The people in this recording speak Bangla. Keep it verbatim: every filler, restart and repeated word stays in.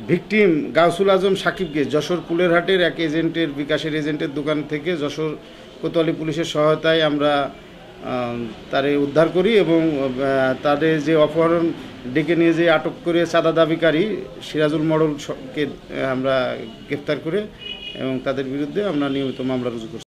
ভিকটিম গাউসুল আজম সাকিবকে যশোর কুলেরহাটের এক এজেন্টের বিকাশের এজেন্টের দোকান থেকে যশোর কোতোয়ালি পুলিশের সহায়তায় আমরা তারে উদ্ধার করি এবং তাদের যে অপহরণ ডেকে নিয়ে যে আটক করে চাঁদা দাবিকারী সিরাজুল মডলকে আমরা গ্রেফতার করে এবং তাদের বিরুদ্ধে আমরা নিয়মিত মামলা রুজু করছি।